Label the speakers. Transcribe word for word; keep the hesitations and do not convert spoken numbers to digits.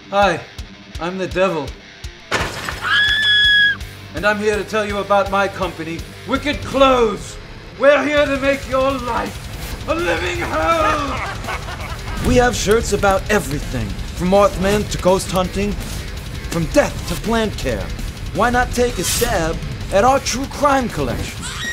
Speaker 1: Hi, I'm the Devil. And I'm here to tell you about my company, Wicked Clothes. We're here to make your life a living hell!
Speaker 2: We have shirts about everything, from Mothman to ghost hunting, from death to plant care. Why not take a stab at our true crime collection?